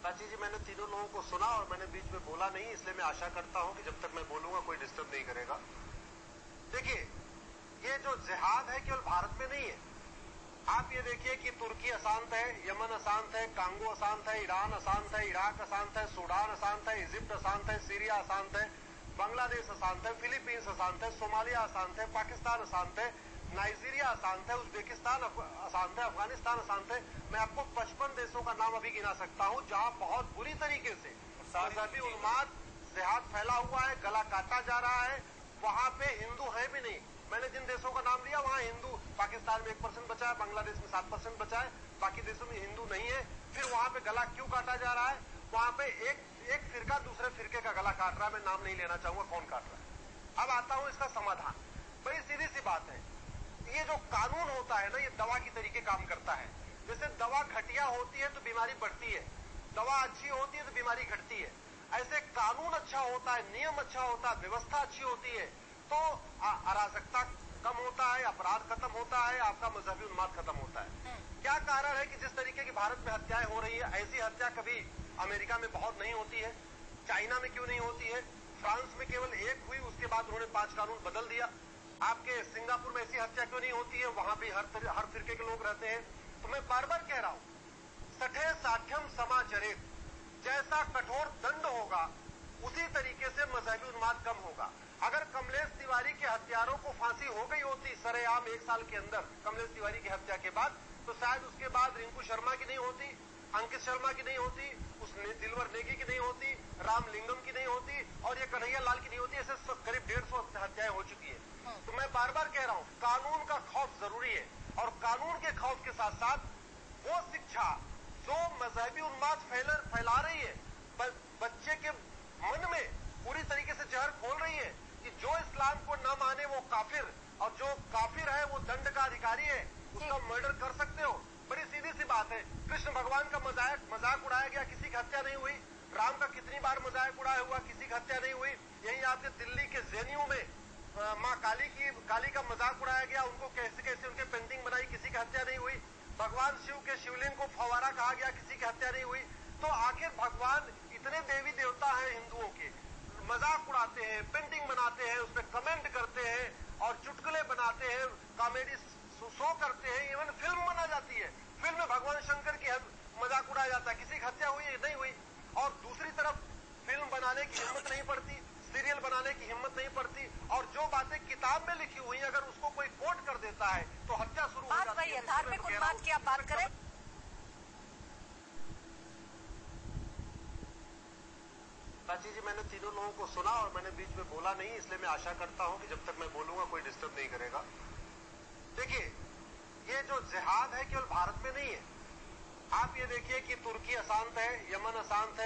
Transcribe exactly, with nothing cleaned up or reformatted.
प्राची जी, मैंने तीनों लोगों को सुना और मैंने बीच में बोला नहीं, इसलिए मैं आशा करता हूं कि जब तक मैं बोलूंगा कोई डिस्टर्ब नहीं करेगा। देखिए, ये जो जिहाद है केवल भारत में नहीं है। आप ये देखिए कि तुर्की अशांत है, यमन अशांत है, कांगो अशांत है, ईरान अशांत है, इराक अशांत है, सूडान अशांत है, इजिप्ट अशांत है, सीरिया अशांत है, बांग्लादेश अशांत है, फिलीपींस अशांत है, सोमालिया अशांत है, पाकिस्तान अशांत है, नाइजीरिया अशांत है, उज्बेकिस्तान अशांत है, अफगानिस्तान अशांत है। मैं आपको पचपन देशों का नाम अभी गिना सकता हूं जहां बहुत बुरी तरीके से मजहबी उन्माद, जिहाद फैला हुआ है, गला काटा जा रहा है। वहां पे हिंदू है भी नहीं। मैंने जिन देशों का नाम लिया वहां हिंदू, पाकिस्तान में एक परसेंट बचा है, बांग्लादेश में सात परसेंट बचा है, बाकी देशों में हिंदू नहीं है। फिर वहां पे गला क्यों काटा जा रहा है? वहां पे एक एक फिरका दूसरे फिरके का गला काट रहा है। मैं नाम नहीं लेना चाहूंगा कौन काट रहा है। अब आता हूं इसका समाधान। बड़ी सीधी सी बात है, ये जो कानून होता है ना, ये दवा की तरीके काम करता है। जैसे दवा घटिया होती है तो बीमारी बढ़ती है, दवा अच्छी होती है तो बीमारी घटती है। ऐसे कानून अच्छा होता है, नियम अच्छा होता है, व्यवस्था अच्छी होती है तो अराजकता कम होता है, अपराध खत्म होता है, आपका मजहबी उन्माद खत्म होता है। क्या कारण है कि जिस तरीके की भारत में हत्याएं हो रही है, ऐसी हत्या कभी अमेरिका में बहुत नहीं होती है, चाइना में क्यों नहीं होती है, फ्रांस में केवल एक हुई, उसके बाद उन्होंने पांच कानून बदल दिया। आपके सिंगापुर में ऐसी हत्या क्यों नहीं होती है, वहां भी हर हर फिरके के लोग रहते हैं। तो मैं बार बार कह रहा हूं, सठे साठ्यम समाचरित, जैसा कठोर दंड होगा उसी तरीके से मजहबी उन्माद कम होगा। अगर कमलेश तिवारी के हत्यारों को फांसी हो गई होती सरेआम एक साल के अंदर कमलेश तिवारी की हत्या के बाद, तो शायद उसके बाद रिंकू शर्मा की नहीं होती, अंकित शर्मा की नहीं होती, उस दिलवर नेगी की नहीं होती, रामलिंगम की नहीं होती और ये कन्हैया लाल की नहीं होती। ऐसे करीब डेढ़ सौ हत्याएं हो चुकी है। तो मैं बार बार कह रहा हूं, कानून का खौफ जरूरी है और कानून के खौफ के साथ साथ वो शिक्षा जो मजहबी उन्माद फैला रही है, बच्चे के मन में पूरी तरीके से जहर खोल रही है कि जो इस्लाम को न माने वो काफिर, और जो काफिर है वो दंड का अधिकारी है, उसका मर्डर कर सकते हो। बड़ी सीधी सी बात है। कृष्ण भगवान का मजाक मजाक उड़ाया गया, किसी की हत्या नहीं हुई। राम का कितनी बार मजाक उड़ाया हुआ, किसी की हत्या नहीं हुई। यही आपके दिल्ली के जेएनयू में माँ काली की काली का मजाक उड़ाया गया, उनको कैसे कैसे उनके पेंटिंग बनाई, किसी की हत्या नहीं हुई। भगवान शिव के शिवलिंग को फवारा कहा गया, किसी की हत्या नहीं हुई। तो आखिर भगवान इतने देवी देवता हैं हिंदुओं के, मजाक उड़ाते हैं, पेंटिंग बनाते हैं, उसमें कमेंट करते हैं और चुटकुले बनाते हैं, कॉमेडी शो करते हैं, इवन फिल्म बना जाती है, फिल्म में भगवान शंकर की मजाक उड़ाया जाता है, किसी की हत्या हुई नहीं हुई। और दूसरी तरफ फिल्म बनाने की हिम्मत नहीं पड़ती, सीरियल बनाने की हिम्मत नहीं पड़ती, और जो बातें किताब में लिखी हुई अगर उसको कोई कोट कर देता है तो हत्या शुरू हो जाती है। धार्मिक उन्माद की आप बात करें, प्राची जी, मैंने तीनों लोगों को सुना और मैंने बीच में बोला नहीं, इसलिए मैं आशा करता हूं कि जब तक मैं बोलूंगा कोई डिस्टर्ब नहीं करेगा। देखिए, ये जो जिहाद है केवल भारत में नहीं है। आप ये देखिए कि तुर्की अशांत है, यमन अशांत है,